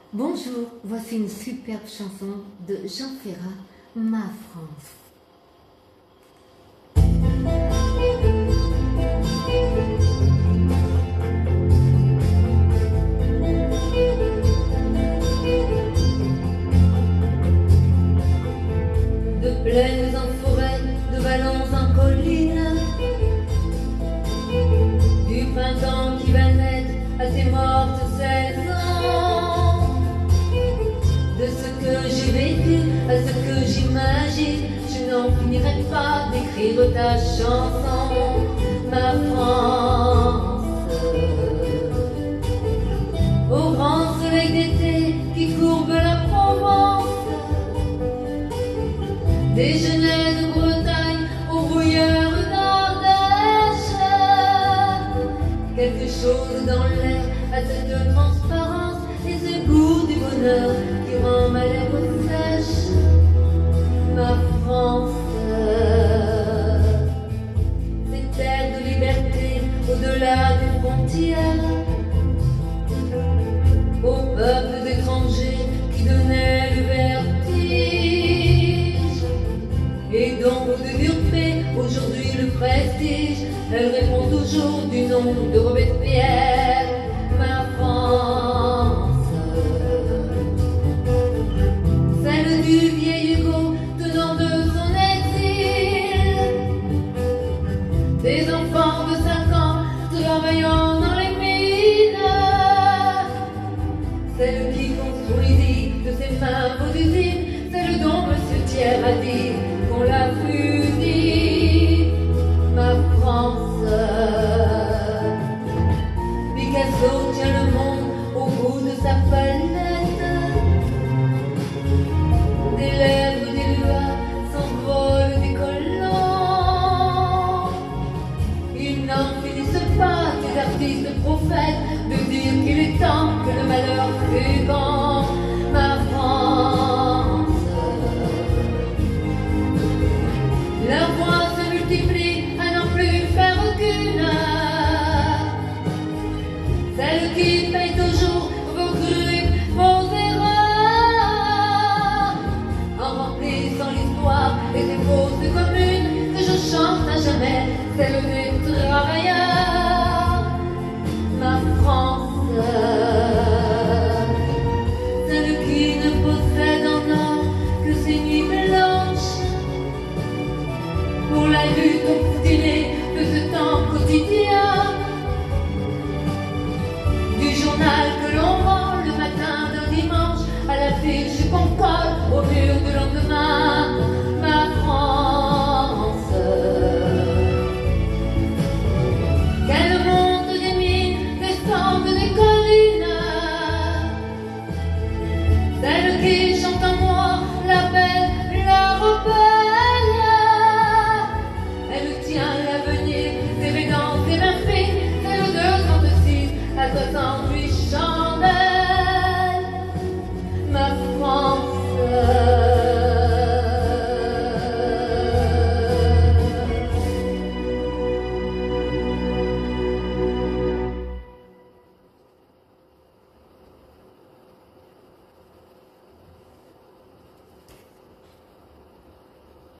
Bonjour, voici une superbe chanson de Jean Ferrat, Ma France. De plaines en forêt, de vallons en collines, du printemps qui va naître à ses mortes saisons, de ce que j'ai vécu à ce que j'imagine, je n'en finirai pas d'écrire ta chanson, ma France. Au grand soleil d'été qui courbe la Provence, des genêts de Bretagne aux brouilleurs d'Ardèche, quelque chose dans l'air à cette transparence et ce goût du bonheur qui rend ma lèvre sèche, ma France. Ces terres de liberté au-delà des frontières, aux peuples étrangers qui donnaient le vertige et dont vous usurpez aujourd'hui le prestige, elle répond toujours du nom de Robespierre, ma France. Celle du vieil Hugo tenant de son exil, des enfants de 5 ans travaillant dans les mines, celle qui construisit de ses mains vos usines, celle dont Monsieur Thiers a dit qu'on la